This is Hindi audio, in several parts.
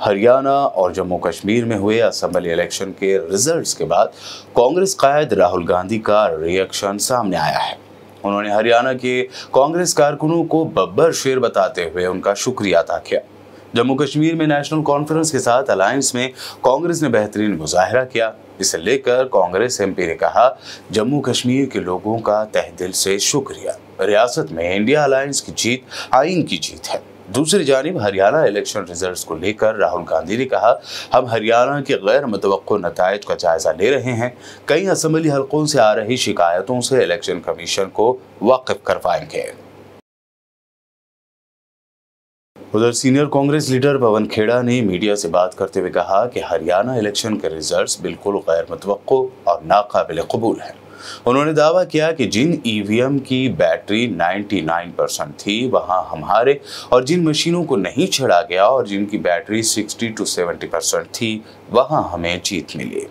हरियाणा और जम्मू कश्मीर में हुए असेंबली इलेक्शन के रिजल्ट्स के बाद कांग्रेस कायद राहुल गांधी का रिएक्शन सामने आया है। उन्होंने हरियाणा के कांग्रेस कारकुनों को बब्बर शेर बताते हुए उनका शुक्रिया अदा किया। जम्मू कश्मीर में नेशनल कॉन्फ्रेंस के साथ अलायंस में कांग्रेस ने बेहतरीन मुजाहरा किया। इसे लेकर कांग्रेस एमपी ने कहा, जम्मू कश्मीर के लोगों का तहे दिल से शुक्रिया। रियासत में इंडिया अलायंस की जीत आइन की जीत है। दूसरी जानिब हरियाणा इलेक्शन रिजल्ट्स को लेकर राहुल गांधी ने कहा, हम हरियाणा के गैर मुतवक्को नताइज का जायजा ले रहे हैं। कई असेंबली हलकों से आ रही शिकायतों से इलेक्शन कमीशन को वाकिफ करवाएंगे। उधर सीनियर कांग्रेस लीडर पवन खेड़ा ने मीडिया से बात करते हुए कहा कि हरियाणा इलेक्शन के रिजल्ट्स बिल्कुल गैर मुतवक्को और नाकाबिल कबूल हैं। उन्होंने दावा किया कि जिन ईवीएम की बैटरी 99% थी वहां हमारे, और जिन मशीनों को नहीं छेड़ा गया और जिनकी बैटरी 60 to 70% थी वहां हमें जीत मिली।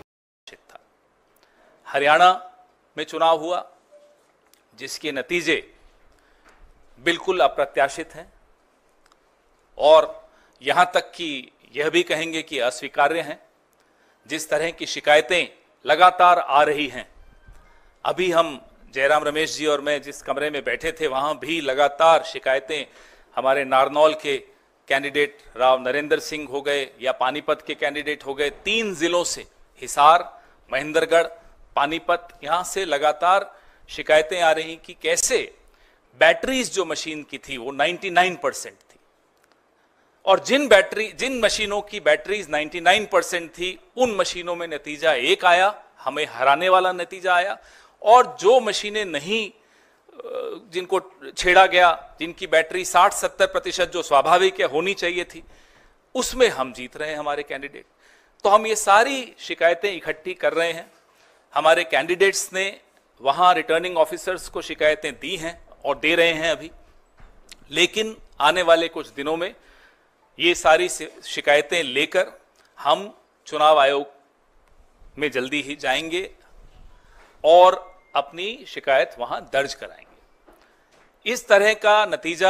हरियाणा में चुनाव हुआ जिसके नतीजे बिल्कुल अप्रत्याशित हैं और यहां तक कि यह भी कहेंगे कि अस्वीकार्य हैं। जिस तरह की शिकायतें लगातार आ रही हैं, अभी हम जयराम रमेश जी और मैं जिस कमरे में बैठे थे वहां भी लगातार शिकायतें हमारे नारनौल के कैंडिडेट राव नरेंद्र सिंह हो गए या पानीपत के कैंडिडेट हो गए, 3 जिलों से हिसार, महेंद्रगढ़, पानीपत, यहां से लगातार शिकायतें आ रही कि कैसे बैटरीज जो मशीन की थी वो 99% थी और जिन मशीनों की बैटरीज 99% थी उन मशीनों में नतीजा एक आया, हमें हराने वाला नतीजा आया, और जो मशीनें नहीं, जिनको छेड़ा गया, जिनकी बैटरी 60-70% जो स्वाभाविक है होनी चाहिए थी, उसमें हम जीत रहे हैं हमारे कैंडिडेट। तो हम ये सारी शिकायतें इकट्ठी कर रहे हैं। हमारे कैंडिडेट्स ने वहां रिटर्निंग ऑफिसर्स को शिकायतें दी हैं और दे रहे हैं अभी, लेकिन आने वाले कुछ दिनों में ये सारी शिकायतें लेकर हम चुनाव आयोग में जल्दी ही जाएंगे और अपनी शिकायत वहां दर्ज कराएंगे। इस तरह का नतीजा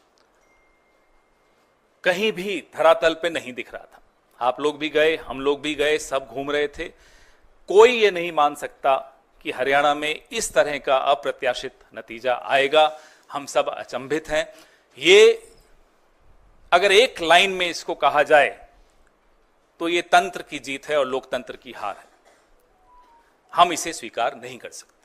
कहीं भी धरातल पे नहीं दिख रहा था। आप लोग भी गए, हम लोग भी गए, सब घूम रहे थे। कोई ये नहीं मान सकता कि हरियाणा में इस तरह का अप्रत्याशित नतीजा आएगा। हम सब अचंभित हैं। ये अगर एक लाइन में इसको कहा जाए तो ये तंत्र की जीत है और लोकतंत्र की हार है। हम इसे स्वीकार नहीं कर सकते।